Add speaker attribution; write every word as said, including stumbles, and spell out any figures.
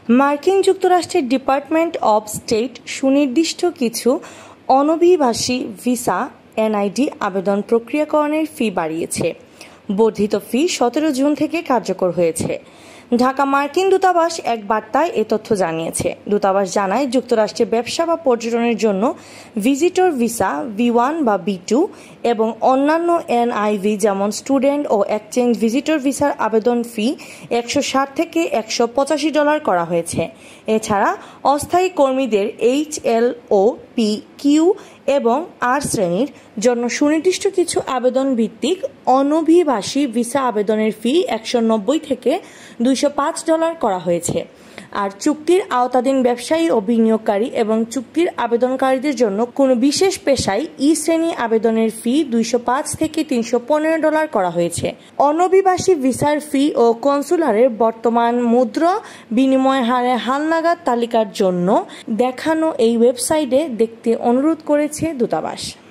Speaker 1: মার্কিন যুক্তরাষ্ট্রের department of state সুনির্দিষ্ট কিছু অনভিবাসী ভিসা এনআইডি আবেদন প্রক্রিয়াকরণের ফি বাড়িয়েছে। বর্ধিত ফি সতেরো জুন থেকে কার্যকর হয়েছে। ঢাকা মার্কিন দূতাবাস এক বার্তায় এ তথ্য জানিয়েছে। দূতাবাস জানায়, যুক্তরাষ্ট্রে ব্যবসা বা পর্যটনের জন্য ভিজিটর ভিসা ভি ওয়ান বা ভি টু এবং অন্যান্য এনআইভি যেমন স্টুডেন্ট ও এক্সচেঞ্জ ভিজিটর ভিসার আবেদন ফি একশো ষাট থেকে একশো পঁচাশি ডলার করা হয়েছে। এছাড়া অস্থায়ী কর্মীদের H L O P Q এবং আর শ্রেণীর জন্য সুনির্দিষ্ট কিছু আবেদন ভিত্তিক অনভিবাসী ভিসা আবেদনের ফি একশো নব্বই থেকে দুইশো পাঁচ ডলার করা হয়েছে। আর চুক্তির আওতাধীন ব্যবসায়ী ও বিনিয়োগকারী এবং চুক্তির আবেদনকারীদের জন্য কোনো বিশেষ পেশায় ই শ্রেণী আবেদনের ফি দুইশো পাঁচ থেকে তিনশো পনেরো ডলার করা হয়েছে। অনভিবাসী ভিসার ফি ও কনসুলারের বর্তমান মুদ্রা বিনিময় হারে হালনাগাদ তালিকার জন্য দেখানো এই ওয়েবসাইটে দেখতে অনুরোধ করেছে দূতাবাস।